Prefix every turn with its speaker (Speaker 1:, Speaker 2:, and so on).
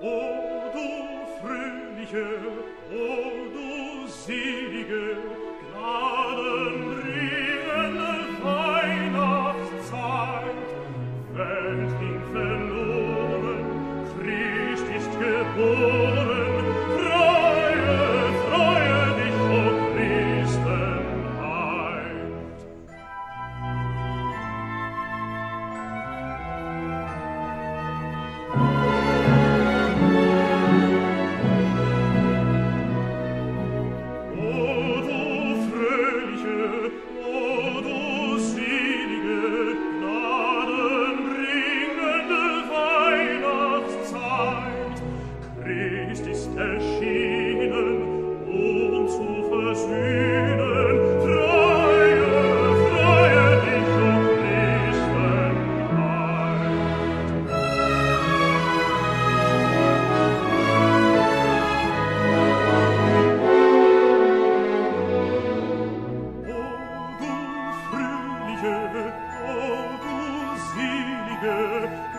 Speaker 1: O du fröhliche, o du selige, gnadenbringende Weihnachtszeit. Welt ging verloren, Christ ist geboren. Freue, freue dich, o Christenheit. O du fröhliche, o du selige, gnadenbringende Weihnachtszeit. Christ ist erschienen, um zu versöhnen. Freue, freue dich, o Christenheit. O du fröhliche, o du selige,